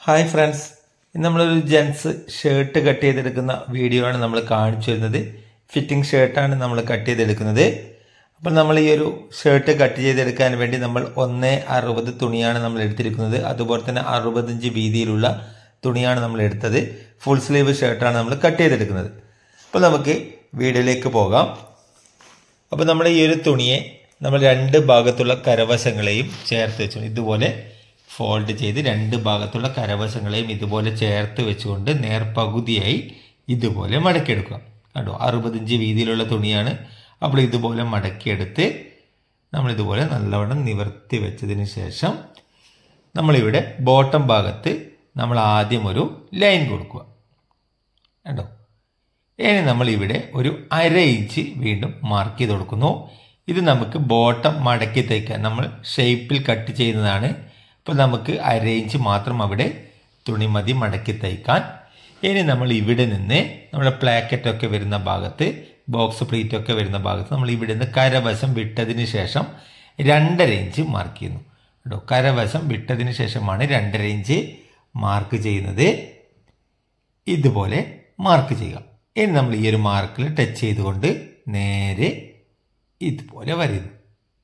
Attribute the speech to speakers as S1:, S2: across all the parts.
S1: Hi friends, ഇന്ന് നമ്മളൊരു gents shirt cut ചെയ്തെടുക്കുന്ന വീഡിയോ ആണ് നമ്മൾ കാണിച്ചു വരുന്നത്. ഫിറ്റിംഗ് ഷർട്ടാണ് നമ്മൾ കട്ട് ചെയ്തെടുക്കുന്നത്. അപ്പോൾ നമ്മൾ ഈ ഒരു ഷർട്ട് കട്ട് ചെയ്തെടുക്കാൻ വേണ്ടി നമ്മൾ 1.60 തുണിയാണ് നമ്മൾ എടുത്തിരിക്കുന്നത്. അതുപോലെ തന്നെ 65 വീതിയിലുള്ള തുണിയാണ് നമ്മൾ എടുത്തത്. ഫുൾ സ്ലീവ് ഷർട്ടാണ് നമ്മൾ കട്ട് ചെയ്തെടുക്കുന്നത്. അപ്പോൾ നമുക്ക് വീഡിയോയിലേക്ക് പോകാം. അപ്പോൾ നമ്മൾ ഈ ഒരു തുണിയെ നമ്മൾ രണ്ട് ഭാഗത്തുള്ള കരവശങ്ങളെയും ചേർത്ത് വെച്ചു ഇതുപോലെ ഫോൾഡ് ചെയ്ത് രണ്ട് ഭാഗത്തുള്ള കരവശങ്ങളെയും ഇതുപോലെ ചേർത്ത് വെച്ചുകൊണ്ട് നേർപകുതിയായി ഇതുപോലെ മടക്കിയെടുക്കുക. കണ്ടോ, 65 വീതിയിലുള്ള തുണിയാണ്. അപ്പോൾ ഇതുപോലെ മടക്കിയെടുത്ത് നമ്മളിതുപോലെ നല്ലവണ്ണം നിവർത്തി വെച്ചതിന് ശേഷം നമ്മളിവിടെ ബോട്ടം ഭാഗത്ത് നമ്മൾ ആദ്യം ഒരു ലൈൻ കൊടുക്കുക. കണ്ടോ, ഇനി നമ്മളിവിടെ ഒരു 1/2 ഇഞ്ച് വീണ്ടും മാർക്ക് ചെയ്ത് കൊടുക്കുന്നു. ഇത് നമുക്ക് ബോട്ടം മടക്കി തയ്ക്കാൻ നമ്മൾ ഷേപ്പിൽ കട്ട് ചെയ്യുന്നതാണ്. അപ്പോൾ നമുക്ക് 1/2 ഇഞ്ച് മാത്രം അവിടെ തുണി മതി മടക്കി തയ്ക്കാൻ. ഇനി നമ്മൾ ഇവിടെ നിന്ന് നമ്മുടെ പ്ലാക്കറ്റൊക്കെ വരുന്ന ഭാഗത്ത്, ബോക്സ് പ്ലീറ്റൊക്കെ വരുന്ന ഭാഗത്ത് നമ്മൾ ഇവിടെ നിന്ന് കരവശം വിട്ടതിന് ശേഷം 2.5 ഇഞ്ച് മാർക്ക് ചെയ്യുന്നു. കേട്ടോ, കരവശം വിട്ടതിന് ശേഷമാണ് 2.5 ഇഞ്ച് മാർക്ക് ചെയ്യുന്നത്. ഇതുപോലെ മാർക്ക് ചെയ്യുക. ഇനി നമ്മൾ ഈ ഒരു മാർക്കിൽ ടച്ച് ചെയ്തുകൊണ്ട് നേരെ ഇതുപോലെ വരുന്നു.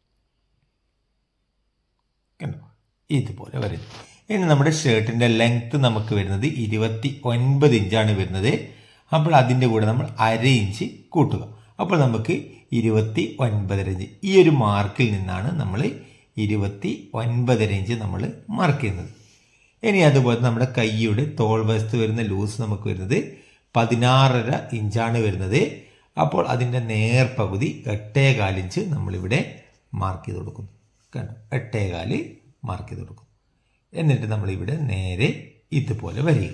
S1: കണ്ടോ, ഇതുപോലെ വരുന്നു. ഇനി നമ്മുടെ ഷർട്ടിൻ്റെ ലെങ്ത്ത് നമുക്ക് വരുന്നത് 29 ഇഞ്ചാണ് വരുന്നത്. അപ്പോൾ അതിൻ്റെ കൂടെ നമ്മൾ 1/2 ഇഞ്ച് കൂട്ടുക. അപ്പോൾ നമുക്ക് 29.5 ഇഞ്ച്. ഈ ഒരു മാർക്കിൽ നിന്നാണ് നമ്മൾ 29.5 ഇഞ്ച് നമ്മൾ മാർക്ക് ചെയ്യുന്നത്. ഇനി അതുപോലെ നമ്മുടെ കൈയുടെ തോൾ വശത്ത് വരുന്ന ലൂസ് നമുക്ക് വരുന്നത് 16.5 ഇഞ്ചാണ് വരുന്നത്. അപ്പോൾ അതിൻ്റെ നേർപകുതി 8.25 ഇഞ്ച് നമ്മളിവിടെ മാർക്ക് ചെയ്ത് കൊടുക്കുന്നു. കണ്ടോ, 8.25 മാർക്ക് ചെയ്ത് കൊടുക്കും. എന്നിട്ട് നമ്മളിവിടെ നേരെ ഇതുപോലെ വരിക.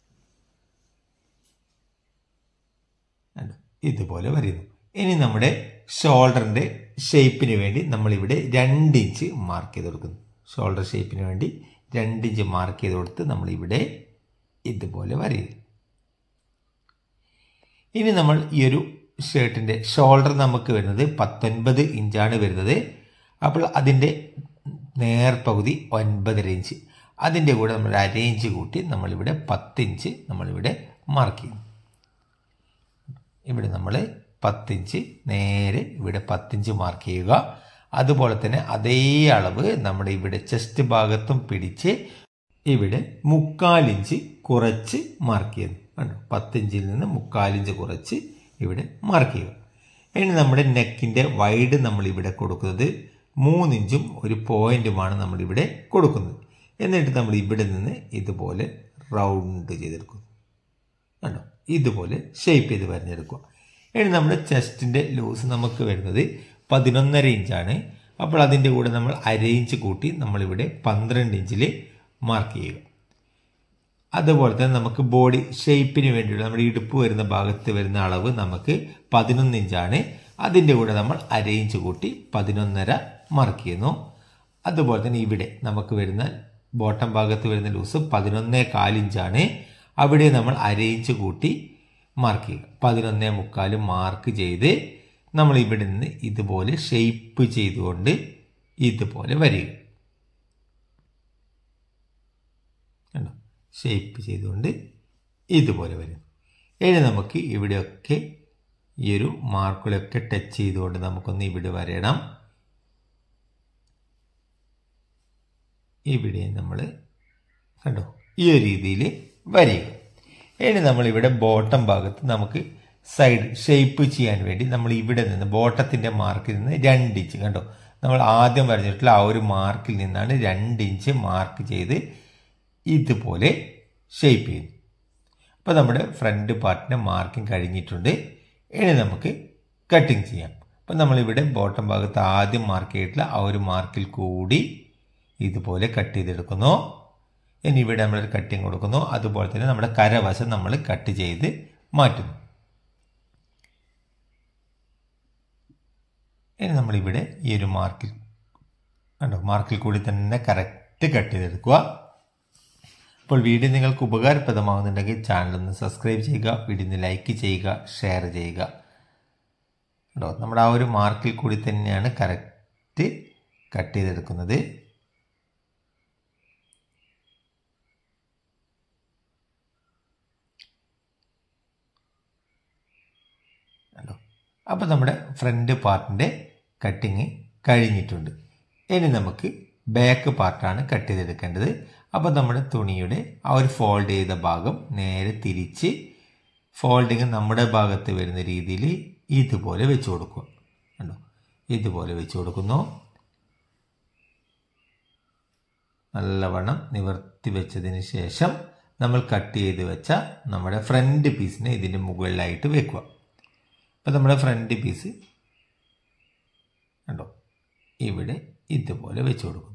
S1: ഇതുപോലെ വരുന്നു. ഇനി നമ്മുടെ ഷോൾഡറിൻ്റെ ഷേപ്പിന് വേണ്ടി നമ്മളിവിടെ 2 ഇഞ്ച് മാർക്ക് ചെയ്ത് കൊടുക്കുന്നു. ഷോൾഡർ ഷേപ്പിന് വേണ്ടി 2 ഇഞ്ച് മാർക്ക് ചെയ്ത് കൊടുത്ത് നമ്മളിവിടെ ഇതുപോലെ വരിക. ഇനി നമ്മൾ ഈ ഒരു ഷർട്ടിൻ്റെ ഷോൾഡർ നമുക്ക് വരുന്നത് 19 ഇഞ്ചാണ് വരുന്നത്. അപ്പോൾ അതിൻ്റെ നേർപകുതി 9.5 ഇഞ്ച്. അതിൻ്റെ കൂടെ നമ്മൾ 1/2 ഇഞ്ച് കൂട്ടി നമ്മളിവിടെ 10 ഇഞ്ച് നമ്മളിവിടെ മാർക്ക് ചെയ്യും. ഇവിടെ നമ്മൾ 10 ഇഞ്ച് നേരെ ഇവിടെ 10 ഇഞ്ച് മാർക്ക് ചെയ്യുക. അതുപോലെ തന്നെ അതേ അളവ് നമ്മുടെ ഇവിടെ ചെസ്റ്റ് ഭാഗത്തും പിടിച്ച് ഇവിടെ 3/4 ഇഞ്ച് കുറച്ച് മാർക്ക് ചെയ്യുന്നു. കണ്ടോ, 10 ഇഞ്ചിൽ നിന്ന് 3/4 ഇഞ്ച് കുറച്ച് ഇവിടെ മാർക്ക് ചെയ്യുക. ഇനി നമ്മുടെ നെക്കിൻ്റെ വൈഡ് നമ്മളിവിടെ കൊടുക്കുന്നത് 3 ഇഞ്ചും ഒരു പോയിന്റുമാണ് നമ്മളിവിടെ കൊടുക്കുന്നത്. എന്നിട്ട് നമ്മൾ ഇവിടെ നിന്ന് ഇതുപോലെ റൗണ്ട് ചെയ്തെടുക്കുന്നു. കണ്ടോ, ഇതുപോലെ ഷേപ്പ് ചെയ്ത് വരഞ്ഞെടുക്കുക. ഇനി നമ്മുടെ ചെസ്റ്റിൻ്റെ ലൂസ് നമുക്ക് വരുന്നത് 11.5 ഇഞ്ചാണ്. അപ്പോൾ അതിൻ്റെ കൂടെ നമ്മൾ 1/2 ഇഞ്ച് കൂട്ടി നമ്മളിവിടെ 12 ഇഞ്ചിൽ മാർക്ക് ചെയ്യുക. അതുപോലെ തന്നെ നമുക്ക് ബോഡി ഷേപ്പിന് വേണ്ടിയുള്ള നമ്മുടെ ഇടുപ്പ് വരുന്ന ഭാഗത്ത് വരുന്ന അളവ് നമുക്ക് 11 ഇഞ്ചാണ്. അതിൻ്റെ കൂടെ നമ്മൾ 1/2 ഇഞ്ച് കൂട്ടി 11.5 മാർക്ക് ചെയ്യുന്നു. അതുപോലെ തന്നെ ഇവിടെ നമുക്ക് വരുന്ന ബോട്ടം ഭാഗത്ത് വരുന്ന ലൂസ് 11.25 ഇഞ്ചാണ്. അവിടെ നമ്മൾ 1/2 ഇഞ്ച് കൂട്ടി മാർക്ക് ചെയ്യുക. 11.25 മാർക്ക് ചെയ്ത് നമ്മൾ ഇവിടെ നിന്ന് ഇതുപോലെ ഷേപ്പ് ചെയ്തുകൊണ്ട് ഇതുപോലെ വരിക. കണ്ടോ, ഷേപ്പ് ചെയ്തുകൊണ്ട് ഇതുപോലെ വരും. ഇനി നമുക്ക് ഇവിടെയൊക്കെ ഈ ഒരു മാർക്കുകളൊക്കെ ടച്ച് ചെയ്തുകൊണ്ട് നമുക്കൊന്ന് ഇവിടെ വരയണം. ഇവിടെ നമ്മൾ കണ്ടോ, ഈ ഒരു രീതിയിൽ വരിക. ഇനി നമ്മളിവിടെ ബോട്ടം ഭാഗത്ത് നമുക്ക് സൈഡ് ഷേപ്പ് ചെയ്യാൻ വേണ്ടി നമ്മൾ ഇവിടെ നിന്ന് ബോട്ടത്തിൻ്റെ മാർക്കിൽ നിന്ന് 2 ഇഞ്ച്, കണ്ടോ, നമ്മൾ ആദ്യം വരച്ചിട്ടുള്ള ആ ഒരു മാർക്കിൽ നിന്നാണ് 2 ഇഞ്ച് മാർക്ക് ചെയ്ത് ഇതുപോലെ ഷേപ്പ് ചെയ്യുന്നു. അപ്പോൾ നമ്മുടെ ഫ്രണ്ട് പാർട്ടിൻ്റെ മാർക്കിംഗ് കഴിഞ്ഞിട്ടുണ്ട്. ഇനി നമുക്ക് കട്ടിങ് ചെയ്യാം. അപ്പം നമ്മളിവിടെ ബോട്ടം ഭാഗത്ത് ആദ്യം മാർക്ക് ചെയ്തിട്ടുള്ള ആ ഒരു മാർക്കിൽ കൂടി ഇതുപോലെ കട്ട് ചെയ്തെടുക്കുന്നു. ഇനി ഇവിടെ നമ്മൾ കട്ടിങ് കൊടുക്കുന്നു. അതുപോലെ തന്നെ നമ്മുടെ കരവശം നമ്മൾ കട്ട് ചെയ്ത് മാറ്റുന്നു. ഇനി നമ്മളിവിടെ ഈ ഒരു മാർക്കിൽ കണ്ടോ, മാർക്കിൽ കൂടി തന്നെ കറക്റ്റ് കട്ട് ചെയ്തെടുക്കുക. അപ്പോൾ വീഡിയോ നിങ്ങൾക്ക് ഉപകാരപ്രദമാകുന്നുണ്ടെങ്കിൽ ചാനലൊന്ന് സബ്സ്ക്രൈബ് ചെയ്യുക, വീഡിയോ ലൈക്ക് ചെയ്യുക, ഷെയർ ചെയ്യുക. കേട്ടോ, നമ്മുടെ ആ ഒരു മാർക്കിൽ കൂടി തന്നെയാണ് കറക്റ്റ് കട്ട് ചെയ്തെടുക്കുന്നത്. അപ്പോൾ നമ്മുടെ ഫ്രണ്ട് പാർട്ടിൻ്റെ കട്ടിങ് കഴിഞ്ഞിട്ടുണ്ട്. ഇനി നമുക്ക് ബാക്ക് പാർട്ടാണ് കട്ട് ചെയ്തെടുക്കേണ്ടത്. അപ്പോൾ നമ്മുടെ തുണിയുടെ ആ ഒരു ഫോൾഡ് ചെയ്ത ഭാഗം നേരെ തിരിച്ച് ഫോൾഡിങ് നമ്മുടെ ഭാഗത്ത് വരുന്ന രീതിയിൽ ഇതുപോലെ വെച്ച് കൊടുക്കുക. കണ്ടോ, ഇതുപോലെ വെച്ച് കൊടുക്കുന്നു. നല്ലവണ്ണം നിവർത്തി വെച്ചതിന് ശേഷം നമ്മൾ കട്ട് ചെയ്ത് വെച്ച നമ്മുടെ ഫ്രണ്ട് പീസിനെ ഇതിൻ്റെ മുകളിലായിട്ട് വെക്കുക. അപ്പോൾ നമ്മുടെ ഫ്രണ്ട് പീസ് കണ്ടോ ഇവിടെ ഇതുപോലെ വെച്ച് കൊടുക്കും.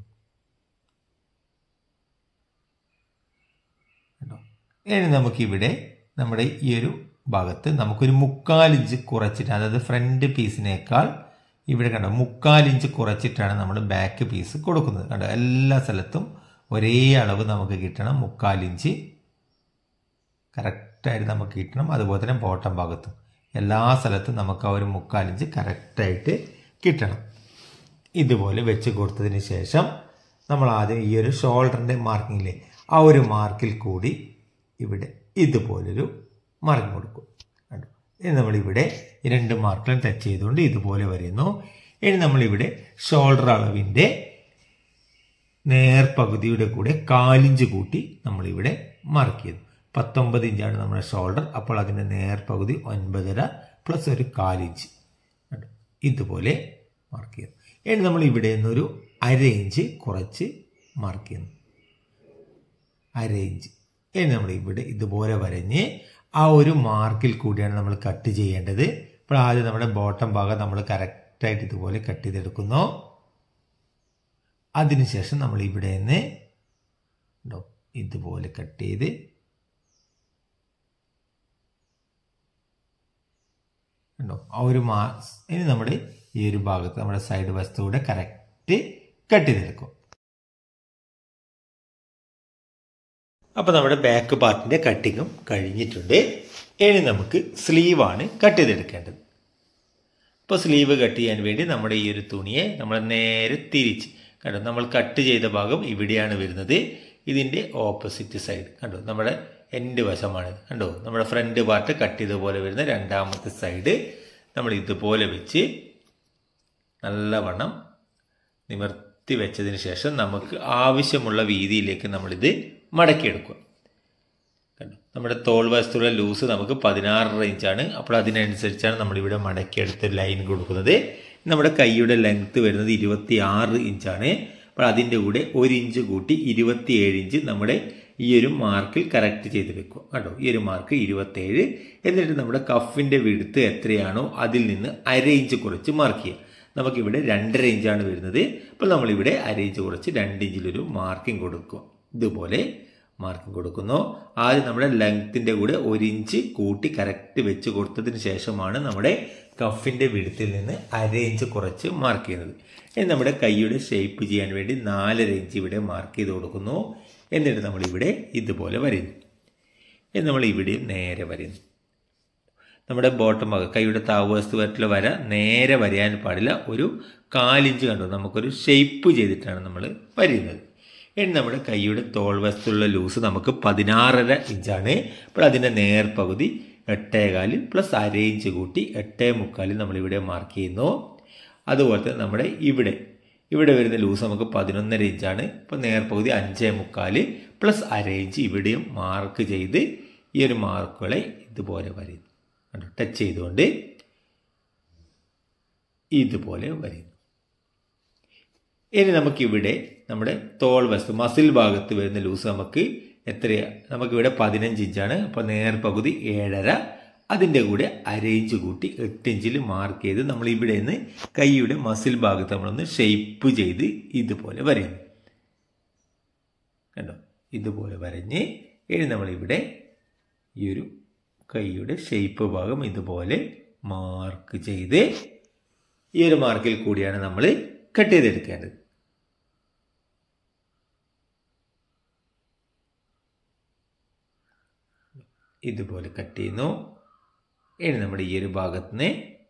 S1: കണ്ടോ, ഇനി നമുക്കിവിടെ നമ്മുടെ ഈ ഒരു ഭാഗത്ത് നമുക്കൊരു 3/4 ഇഞ്ച് കുറച്ചിട്ട്, അതായത് ഫ്രണ്ട് പീസിനേക്കാൾ ഇവിടെ കണ്ടോ 3/4 ഇഞ്ച് കുറച്ചിട്ടാണ് നമ്മൾ ബാക്ക് പീസ് കൊടുക്കുന്നത്. കണ്ടോ, എല്ലാ സ്ഥലത്തും ഒരേ അളവ് നമുക്ക് കിട്ടണം. 3/4 ഇഞ്ച് കറക്റ്റായിട്ട് നമുക്ക് കിട്ടണം. അതുപോലെ തന്നെ ബോട്ടം ഭാഗത്തും എല്ലാ സ്ഥലത്തും നമുക്ക് ആ ഒരു 3/4 ഇഞ്ച് കറക്റ്റായിട്ട് കിട്ടണം. ഇതുപോലെ വെച്ച് കൊടുത്തതിന് ശേഷം നമ്മൾ ആദ്യം ഈ ഒരു ഷോൾഡറിൻ്റെ മാർക്കിങ്ങിലെ ആ ഒരു മാർക്കിൽ കൂടി ഇവിടെ ഇതുപോലൊരു മാർക്കിങ് കൊടുക്കും. കണ്ടു, ഇനി നമ്മളിവിടെ ഈ 2 മാർക്കിലും ടച്ച് ചെയ്തുകൊണ്ട് ഇതുപോലെ വരുന്നു. ഇനി നമ്മളിവിടെ ഷോൾഡർ അളവിൻ്റെ നേർപകുതിയുടെ കൂടെ 1/4 ഇഞ്ച് കൂട്ടി നമ്മളിവിടെ മാർക്ക് ചെയ്തു. 19 ഇഞ്ചാണ് നമ്മുടെ ഷോൾഡർ. അപ്പോൾ അതിൻ്റെ നേർപകുതി 9.5 പ്ലസ് ഒരു 1/4 ഇഞ്ച് ഇതുപോലെ മാർക്ക് ചെയ്യുന്നു. ഇനി നമ്മൾ ഇവിടെ നിന്നൊരു 1/2 ഇഞ്ച് കുറച്ച് മാർക്ക് ചെയ്യുന്നു. 1/2 ഇഞ്ച്. ഇനി നമ്മൾ ഇവിടെ ഇതുപോലെ വരഞ്ഞ് ആ ഒരു മാർക്കിൽ കൂടിയാണ് നമ്മൾ കട്ട് ചെയ്യേണ്ടത്. ഇപ്പോൾ ആദ്യം നമ്മുടെ ബോട്ടം ഭാഗം നമ്മൾ കറക്റ്റായിട്ട് ഇതുപോലെ കട്ട് ചെയ്തെടുക്കുന്നു. അതിനുശേഷം നമ്മൾ ഇവിടെ നിന്ന് ഇതുപോലെ കട്ട് ചെയ്ത് ഉണ്ടോ ആ ഒരു ഇനി നമ്മുടെ ഈ ഒരു ഭാഗത്ത് നമ്മുടെ സൈഡ് വശത്തൂടെ കറക്റ്റ് കട്ട് ചെയ്തെടുക്കും. അപ്പോൾ നമ്മുടെ ബാക്ക് പാർട്ടിൻ്റെ കട്ടിങ്ങും കഴിഞ്ഞിട്ടുണ്ട്. ഇനി നമുക്ക് സ്ലീവാണ് കട്ട് ചെയ്തെടുക്കേണ്ടത്. ഇപ്പോൾ സ്ലീവ് കട്ട് ചെയ്യാൻ വേണ്ടി നമ്മുടെ ഈ ഒരു തുണിയെ നമ്മൾ നേരെ തിരിച്ച് കണ്ടോ, നമ്മൾ കട്ട് ചെയ്ത ഭാഗം ഇവിടെയാണ് വരുന്നത്. ഇതിൻ്റെ ഓപ്പോസിറ്റ് സൈഡ് കണ്ടോ, നമ്മുടെ എൻഡ് വശമാണ്. കണ്ടോ, നമ്മുടെ ഫ്രണ്ട് പാർട്ട് കട്ട് ചെയ്ത പോലെ വരുന്ന രണ്ടാമത്തെ സൈഡ് നമ്മൾ ഇതുപോലെ വെച്ച് നല്ലവണ്ണം നിവർത്തി വെച്ചതിന് ശേഷം നമുക്ക് ആവശ്യമുള്ള വീതിയിലേക്ക് നമ്മളിത് മടക്കിയെടുക്കുക. കണ്ടോ, നമ്മുടെ തോൾ വശത്തുള്ള ലൂസ് നമുക്ക് 16 ഇഞ്ചാണ്. അപ്പോൾ അതിനനുസരിച്ചാണ് നമ്മളിവിടെ മടക്കിയെടുത്ത് ലൈൻ കൊടുക്കുന്നത്. നമ്മുടെ കൈയുടെ ലെങ്ത്ത് വരുന്നത് 26 ഇഞ്ചാണ്. അപ്പോൾ അതിൻ്റെ കൂടെ 1 ഇഞ്ച് കൂട്ടി 27 ഇഞ്ച് നമ്മുടെ ഈ ഒരു മാർക്കിൽ കറക്റ്റ് ചെയ്ത് വെക്കുക. കണ്ടോ, ഈ ഒരു മാർക്ക് 27. എന്നിട്ട് നമ്മുടെ കഫിൻ്റെ വിടുത്ത് എത്രയാണോ അതിൽ നിന്ന് 1/2 ഇഞ്ച് കുറച്ച് മാർക്ക് ചെയ്യുക. നമുക്കിവിടെ 2.5 ഇഞ്ചാണ് വരുന്നത്. അപ്പോൾ നമ്മളിവിടെ 1/2 ഇഞ്ച് കുറച്ച് 2 ഇഞ്ചിലൊരു മാർക്കിംഗ് കൊടുക്കുക. ഇതുപോലെ മാർക്കിംഗ് കൊടുക്കുന്നു. ആദ്യം നമ്മുടെ ലെങ്ത്തിൻ്റെ കൂടെ 1 ഇഞ്ച് കൂട്ടി കറക്റ്റ് വെച്ച് കൊടുത്തതിന് ശേഷമാണ് നമ്മുടെ കഫിൻ്റെ വിടുത്തിൽ നിന്ന് 1/2 ഇഞ്ച് കുറച്ച് മാർക്ക് ചെയ്യുന്നത്. ഇനി നമ്മുടെ കൈയുടെ ഷേപ്പ് ചെയ്യാൻ വേണ്ടി 4.5 ഇഞ്ച് ഇവിടെ മാർക്ക് ചെയ്ത് കൊടുക്കുന്നു. എന്നിട്ട് നമ്മളിവിടെ ഇതുപോലെ വരയുന്നു. ഇനി നമ്മൾ ഇവിടെയും നേരെ വരയുന്നു. നമ്മുടെ ബോട്ടം ഭാഗം കൈയുടെ താഴ്വശത്ത് വരട്ടുള്ള വര നേരെ വരയാൻ പാടില്ല. ഒരു 1/4 ഇഞ്ച് കണ്ടോ നമുക്കൊരു ഷേപ്പ് ചെയ്തിട്ടാണ് നമ്മൾ വരയുന്നത്. ഇനി നമ്മുടെ കൈയുടെ തോൾ വശത്തുള്ള ലൂസ് നമുക്ക് 16.5 ഇഞ്ചാണ്. അപ്പോൾ അതിൻ്റെ നേർപകുതി 8.25 പ്ലസ് 1/2 ഇഞ്ച് കൂട്ടി 8.25 നമ്മളിവിടെ മാർക്ക് ചെയ്യുന്നു. അതുപോലെ തന്നെ നമ്മുടെ ഇവിടെ വരുന്ന ലൂസ് നമുക്ക് 11.5 ഇഞ്ചാണ്. അപ്പോൾ നേർപകുതി 5.25 പ്ലസ് 1/2 ഇഞ്ച് ഇവിടെയും മാർക്ക് ചെയ്ത് ഈ ഒരു മാർക്കുകളെ ഇതുപോലെ വരയുന്നു. കണ്ടോ, ടച്ച് ചെയ്തുകൊണ്ട് ഇതുപോലെ വരയുന്നു. ഇനി നമുക്കിവിടെ നമ്മുടെ തോൾ വശത്ത് മസിൽ ഭാഗത്ത് വരുന്ന ലൂസ് നമുക്ക് എത്രയാണ്? നമുക്കിവിടെ 15 ഇഞ്ചാണ്. അപ്പോൾ നേർപകുതി 7.5, അതിൻ്റെ കൂടെ 1/2 ഇഞ്ച് കൂട്ടി 8 ഇഞ്ചിൽ മാർക്ക് ചെയ്ത് നമ്മൾ ഇവിടെ നിന്ന് കൈയുടെ മസിൽ ഭാഗത്ത് നമ്മളൊന്ന് ഷേപ്പ് ചെയ്ത് ഇതുപോലെ വരയുന്നു. കണ്ടോ, ഇതുപോലെ വരഞ്ഞ് ഇനി നമ്മളിവിടെ ഈ ഒരു കൈയുടെ ഷേപ്പ് ഭാഗം ഇതുപോലെ മാർക്ക് ചെയ്ത് ഈ ഒരു മാർക്കിൽ കൂടിയാണ് നമ്മൾ കട്ട് ചെയ്തെടുക്കേണ്ടത്. ഇതുപോലെ കട്ട് ചെയ്യുന്നു. ഇനി നമ്മുടെ ഈ ഒരു ഭാഗത്തുനിന്ന്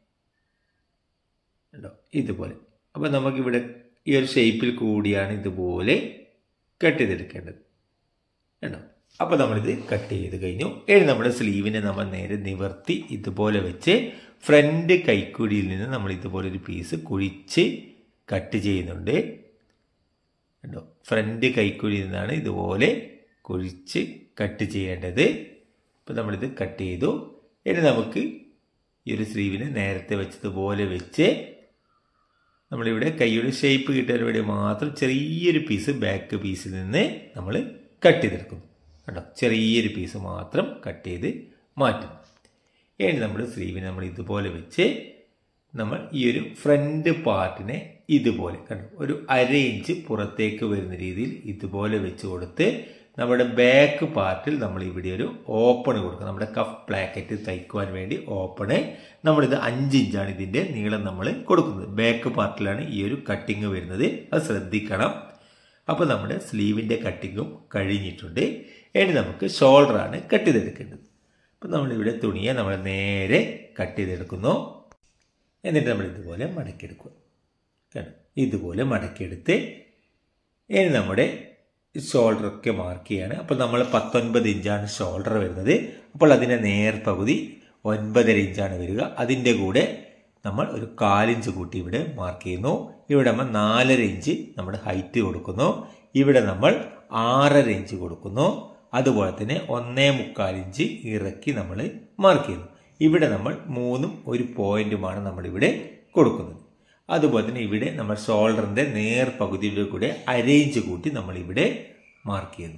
S1: ഉണ്ടോ ഇതുപോലെ. അപ്പോൾ നമുക്കിവിടെ ഈ ഒരു ഷേപ്പിൽ കൂടിയാണ് ഇതുപോലെ കട്ട് ചെയ്തെടുക്കേണ്ടത്. കണ്ടോ, അപ്പോൾ നമ്മളിത് കട്ട് ചെയ്ത് കഴിഞ്ഞു. ഇനി നമ്മുടെ സ്ലീവിനെ നമ്മൾ നേരെ നിവർത്തി ഇതുപോലെ വെച്ച് ഫ്രണ്ട് കൈക്കുഴിയിൽ നിന്ന് നമ്മൾ ഇതുപോലെ ഒരു പീസ് കുഴിച്ച് കട്ട് ചെയ്യുന്നുണ്ട്. കണ്ടോ, ഫ്രണ്ട് കൈക്കുഴിയിൽ നിന്നാണ് ഇതുപോലെ കുഴിച്ച് കട്ട് ചെയ്യേണ്ടത്. അപ്പോൾ നമ്മളിത് കട്ട് ചെയ്തു. ഇനി നമുക്ക് ഈ ഒരു സ്ലീവിനെ നേരത്തെ വെച്ചതുപോലെ വെച്ച് നമ്മളിവിടെ കൈയുടെ ഷേപ്പ് കിട്ടാൻ വേണ്ടി മാത്രം ചെറിയൊരു പീസ് ബാക്ക് പീസിൽ നിന്ന് നമ്മൾ കട്ട് ചെയ്തെടുക്കുന്നു. കേട്ടോ, ചെറിയൊരു പീസ് മാത്രം കട്ട് ചെയ്ത് മാറ്റും. ഇനി നമ്മുടെ സ്ലീവിനെ നമ്മൾ ഇതുപോലെ വെച്ച് നമ്മൾ ഈ ഒരു ഫ്രണ്ട് പാർട്ടിനെ ഇതുപോലെ കണ്ടു ഒരു 1/2 ഇഞ്ച് പുറത്തേക്ക് വരുന്ന രീതിയിൽ ഇതുപോലെ വെച്ച് കൊടുത്ത് നമ്മുടെ ബാക്ക് പാർട്ടിൽ നമ്മൾ ഇവിടെ ഒരു ഓപ്പൺ കൊടുക്കുക. നമ്മുടെ കഫ് പ്ലാക്കറ്റ് തയ്ക്കുവാൻ വേണ്ടി ഓപ്പണ് നമ്മളിത് 5 ഇഞ്ചാണ് ഇതിൻ്റെ നീളം നമ്മൾ കൊടുക്കുന്നത്. ബാക്ക് പാർട്ടിലാണ് ഈ ഒരു കട്ടിങ് വരുന്നത്, അത് ശ്രദ്ധിക്കണം. അപ്പോൾ നമ്മുടെ സ്ലീവിൻ്റെ കട്ടിങ്ങും കഴിഞ്ഞിട്ടുണ്ട്. ഇനി നമുക്ക് ഷോൾഡറാണ് കട്ട് ചെയ്തെടുക്കേണ്ടത്. അപ്പോൾ നമ്മളിവിടെ തുണിയെ നമ്മൾ നേരെ കട്ട് ചെയ്തെടുക്കുന്നു. എന്നിട്ട് നമ്മൾ ഇതുപോലെ മടക്കിയെടുക്കുക. ഇതുപോലെ മടക്കിയെടുത്ത് ഇനി നമ്മുടെ ഷോൾഡറൊക്കെ മാർക്ക് ചെയ്യാണ്. അപ്പോൾ നമ്മൾ 19 ഇഞ്ചാണ് ഷോൾഡർ വരുന്നത്. അപ്പോൾ അതിൻ്റെ നേർപകുതി 9.5 ഇഞ്ചാണ് വരിക. അതിൻ്റെ കൂടെ നമ്മൾ ഒരു 1/4 ഇഞ്ച് കൂട്ടി ഇവിടെ മാർക്ക് ചെയ്യുന്നു. ഇവിടെ നമ്മൾ 4.5 ഇഞ്ച് നമ്മുടെ ഹൈറ്റ് കൊടുക്കുന്നു. ഇവിടെ നമ്മൾ 6.5 ഇഞ്ച് കൊടുക്കുന്നു. അതുപോലെ തന്നെ 1.25 ഇഞ്ച് ഇറക്കി നമ്മൾ മാർക്ക് ചെയ്യുന്നു. ഇവിടെ നമ്മൾ 3ഉം 1 പോയിന്റുമാണ് നമ്മളിവിടെ കൊടുക്കുന്നത്. അതുപോലെ തന്നെ ഇവിടെ നമ്മൾ ഷോൾഡറിൻ്റെ നേർപകുതിയുടെ കൂടെ 1/2 ഇഞ്ച് കൂട്ടി നമ്മളിവിടെ മാർക്ക് ചെയ്യുന്നു.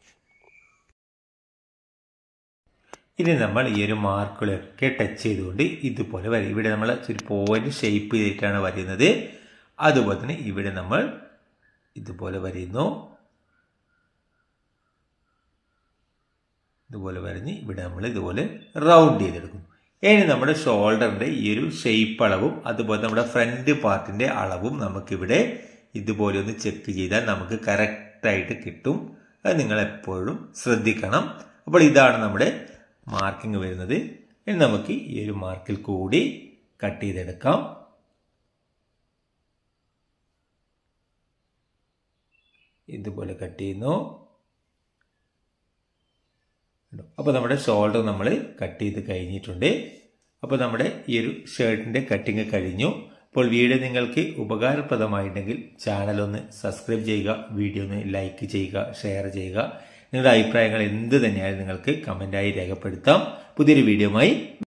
S1: ഇനി നമ്മൾ ഈ ഒരു മാർക്കുകളൊക്കെ ടച്ച് ചെയ്തുകൊണ്ട് ഇതുപോലെ വരും. ഇവിടെ നമ്മൾ ഒരു പോയിന്റ് ഷേപ്പ് ചെയ്തിട്ടാണ് വരയുന്നത്. അതുപോലെ തന്നെ ഇവിടെ നമ്മൾ ഇതുപോലെ വരയുന്നു. ഇതുപോലെ വരഞ്ഞ് ഇവിടെ നമ്മൾ ഇതുപോലെ റൗണ്ട് ചെയ്തെടുക്കുന്നു. ഇനി നമ്മുടെ ഷോൾഡറിൻ്റെ ഈ ഒരു ഷേപ്പ് അളവും അതുപോലെ നമ്മുടെ ഫ്രണ്ട് പാർട്ടിൻ്റെ അളവും നമുക്കിവിടെ ഇതുപോലെ ഒന്ന് ചെക്ക് ചെയ്താൽ നമുക്ക് കറക്റ്റായിട്ട് കിട്ടും. അത് നിങ്ങളെപ്പോഴും ശ്രദ്ധിക്കണം. അപ്പോൾ ഇതാണ് നമ്മുടെ മാർക്കിംഗ് വരുന്നത്. ഇനി നമുക്ക് ഈ ഒരു മാർക്കിൽ കൂടി കട്ട് ചെയ്തെടുക്കാം. ഇതുപോലെ കട്ട് ചെയ്യുന്നു. അപ്പോൾ നമ്മുടെ ഷോൾഡർ നമ്മൾ കട്ട് ചെയ്ത് കഴിഞ്ഞിട്ടുണ്ട്. അപ്പോൾ നമ്മുടെ ഈ ഒരു ഷർട്ടിൻ്റെ കട്ടിങ് കഴിഞ്ഞു. അപ്പോൾ വീഡിയോ നിങ്ങൾക്ക് ഉപകാരപ്രദമായിട്ടുണ്ടെങ്കിൽ ചാനൽ ഒന്ന് സബ്സ്ക്രൈബ് ചെയ്യുക, വീഡിയോ ഒന്ന് ലൈക്ക് ചെയ്യുക, ഷെയർ ചെയ്യുക. നിങ്ങളുടെ അഭിപ്രായങ്ങൾ എന്ത് തന്നെയായാലും നിങ്ങൾക്ക് കമൻറ്റായി രേഖപ്പെടുത്താം. പുതിയൊരു വീഡിയോയുമായി